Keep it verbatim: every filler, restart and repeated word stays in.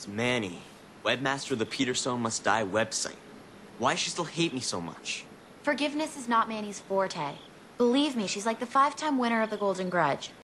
It's Manny, webmaster of the Peter So Must Die website. Why does she still hate me so much? Forgiveness is not Manny's forte. Believe me, she's like the five-time winner of the Golden Grudge.